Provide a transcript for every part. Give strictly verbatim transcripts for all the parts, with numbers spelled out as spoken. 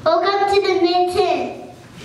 Welcome to the Mitten.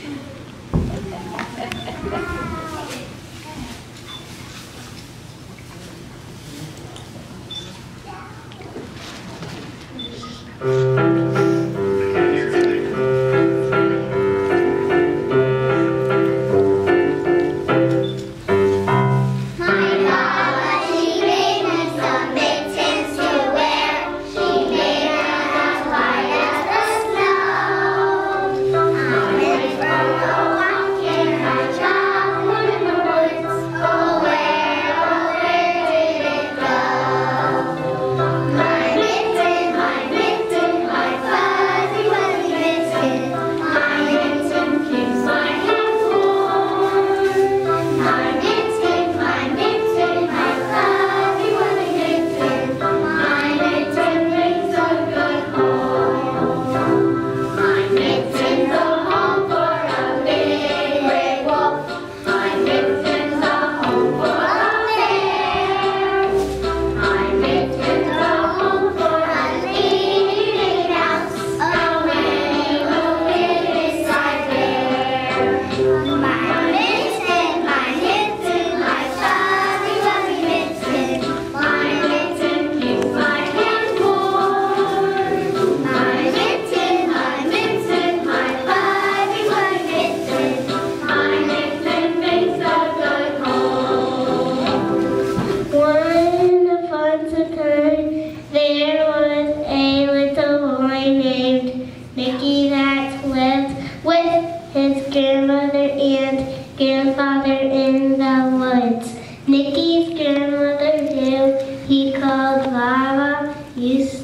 Grandfather in the woods. Nicky's grandmother, who he called Lava, used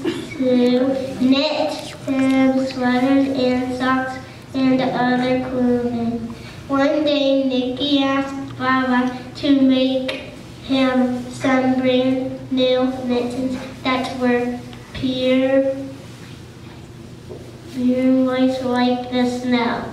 to knit him sweaters and socks and other clothing. One day, Nicky asked Baba to make him some brand new mittens that were pure, pure white like the snow.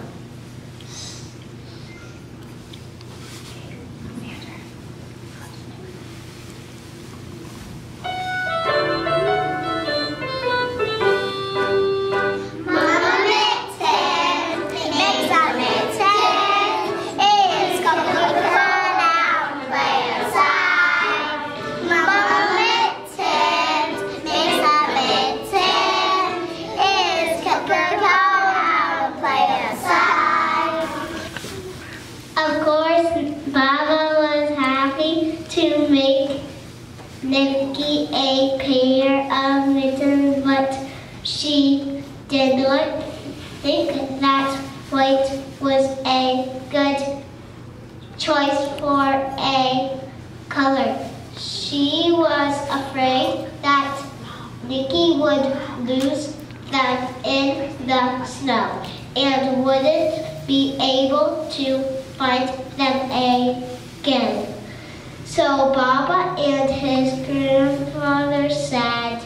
Baba was happy to make Nicky a pair of mittens, but she did not think that white was a good choice for a color. She was afraid that Nicky would lose them in the snow and wouldn't be able to find them again. So Baba and his grandfather said,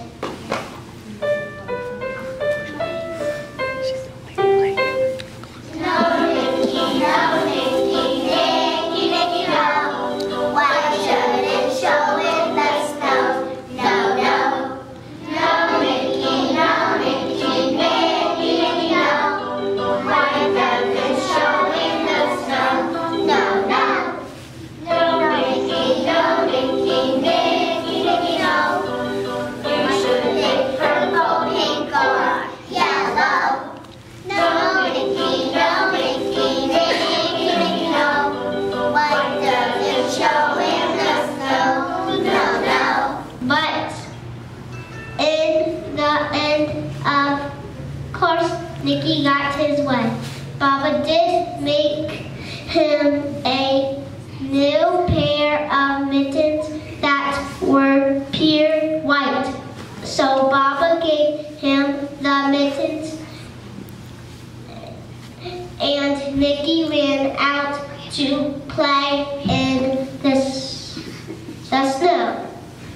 "No, Nicky, no, Nicky, Nicky, Nicky, no. Why shouldn't show in the snow? No, no. No, Nicky, no, Nicky, Nicky, Nicky, no. Why does it show in the snow? No, no. No, Nicky, no, Nicky, Nicky, Nicky, no. You should pick purple, pink, or yellow. No, Nicky, no, Nicky, Nicky, Nicky, no. Why does it show in the snow? No, no." But in the end, of course, Nicky got his way. Baba did make him a new pair of mittens that were pure white. So Baba gave him the mittens, and Nicky ran out to play in the, the snow.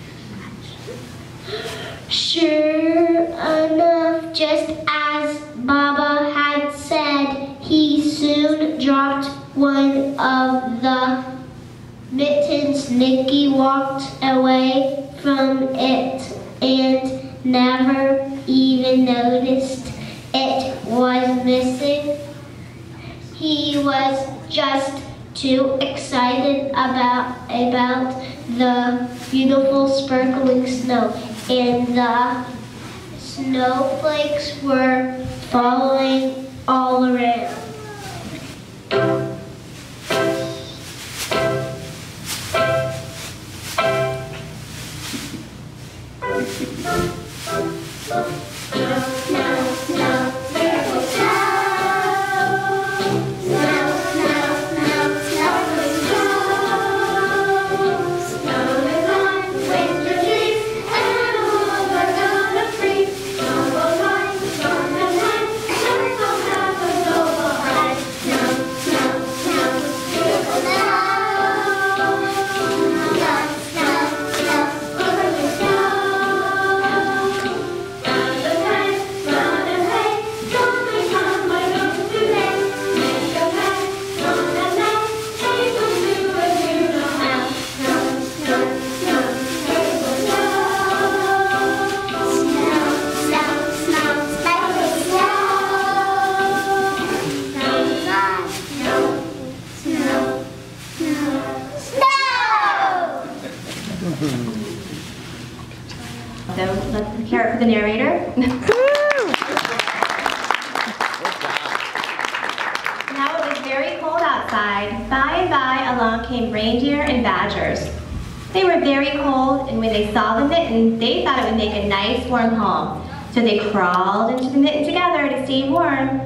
Sure enough, just as Baba had said, he soon dropped one of the mittens. Nicky walked away from it and never even noticed it was missing. He was just too excited about, about the beautiful sparkling snow, and the snowflakes were falling all around. So let's hear it for the narrator. Now it was very cold outside. By and by along came reindeer and badgers. They were very cold, and when they saw the mitten, they thought it would make a nice warm home. So they crawled into the mitten together to stay warm.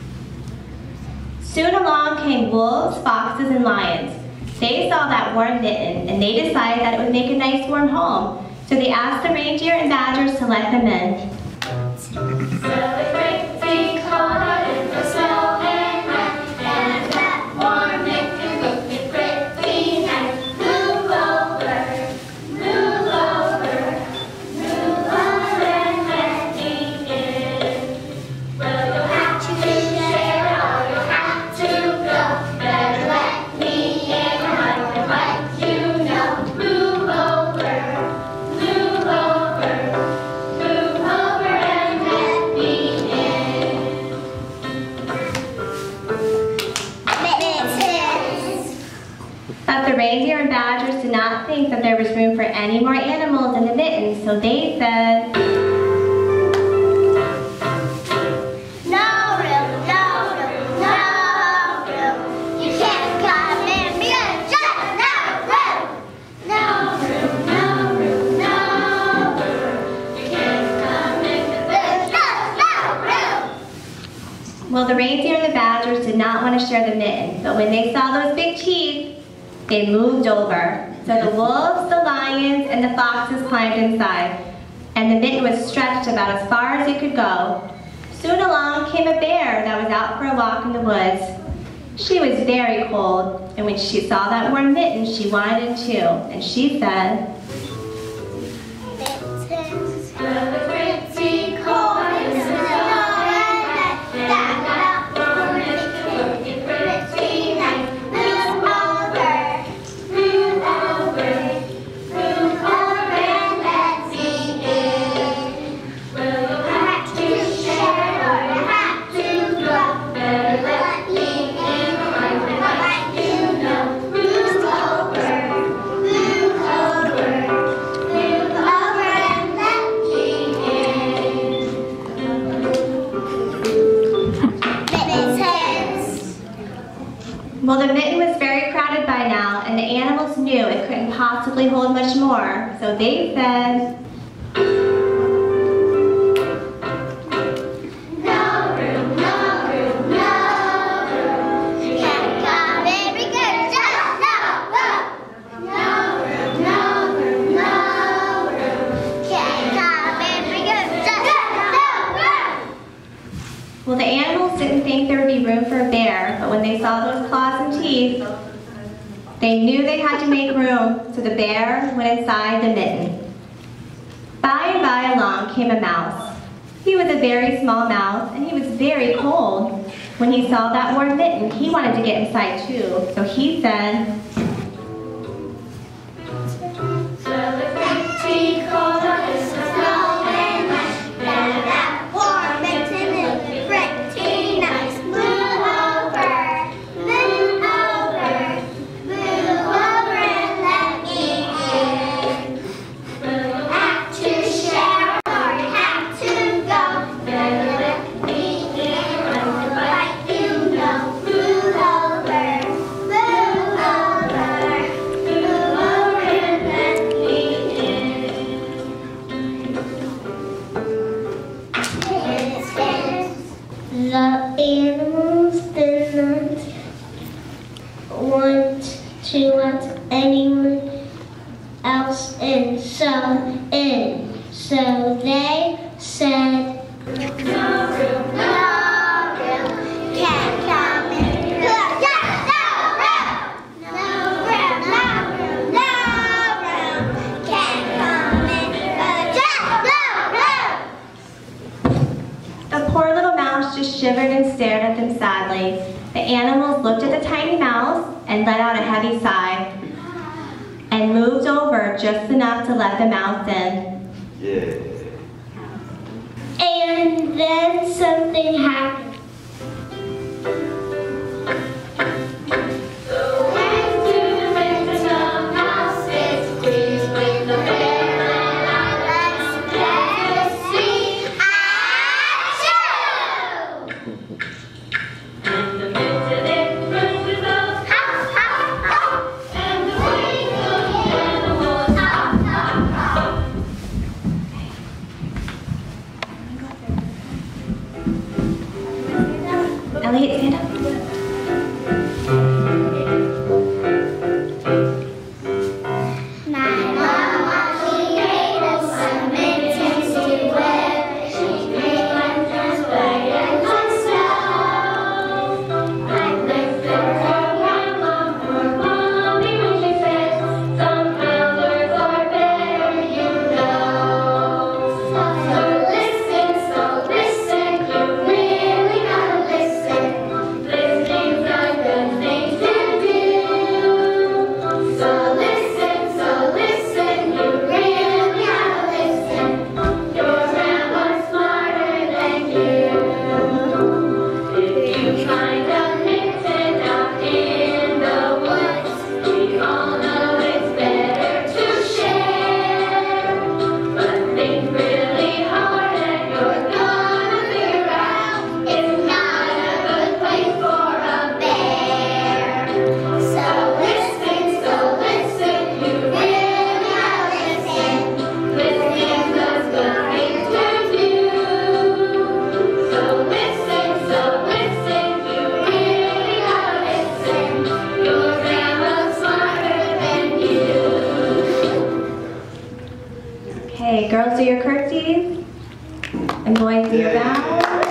Soon along came wolves, foxes, and lions. They saw that warm mitten, and they decided that it would make a nice warm home. So they asked the reindeer and badgers to let them in. Celebrate the cold and the snow and rain, and that warm mitten looking pretty nice. Move over, move over, move over and let me in. Well, you'll have to share or you'll have to go. Better let me in or I will let you know. Move over. Move over, move over and let me in. Mittens. But the reindeer and badgers did not think that there was room for any more animals in the mitten, so they said, No room, no room, no room. You can't come in because just no room. No room, no room, no room. You can't come in because there's just no room. well, the reindeer and the badgers did not want to share the mitten, but when they saw those big teeth, they moved over. So the wolves, the lions, and the foxes climbed inside, and the mitten was stretched about as far as it could go. Soon along came a bear that was out for a walk in the woods. She was very cold, and when she saw that warm mitten, she wanted it too, and she said, Mittens, the pretty cold and the snow and that warm mitten looking pretty nice. Move over, move over, move over and let me in. Well, you'll have to share or you have to go. Better let me in or I will let you know. Move over, move over, move over and let me in. Mittens. well, the mitten was very crowded by now, and the animals knew it couldn't possibly hold much more, so they said, No room, no room, no room. You can't come in because just no room. No room, no room, no room. Can't come in because just no room. well, the animals didn't think there would be room for a bear, but when they saw those claws and teeth, they knew they had to make room, so the bear went inside the mitten. By and by along came a mouse. He was a very small mouse, and he was very cold. When he saw that warm mitten, he wanted to get inside too, so he said, Pretty cold is the snow and ice, and that warm mitten is pretty So they said, no room, no room, can't come in. No room, no room, no room, no room, can't come in. No room. The poor little mouse just shivered and stared at them sadly. The animals looked at the tiny mouse and let out a heavy sigh and moved over just enough to let the mouse in. Yeah. And then something happened. Elliot, stand up. My mama, she made us some mittens to wear. She made them just white as the snow. I looked at her grandma, her mommy, when she said, some colors are better, you know. So listen, so listen, you really gotta listen. Listening's a good thing to do. So listen, so listen, you really gotta listen. Your grandma's smarter than you. If you find a mitten out in the woods, we all know it's better to share. But think really hard and you're gonna figure out it's not a good place for a bear. So listen, so listen, you really gotta listen. Listening's a good thing to do. So listen, so listen, you really gotta listen. Your grandma's smarter than you. Okay, girls do your curtsies and boys do your bows.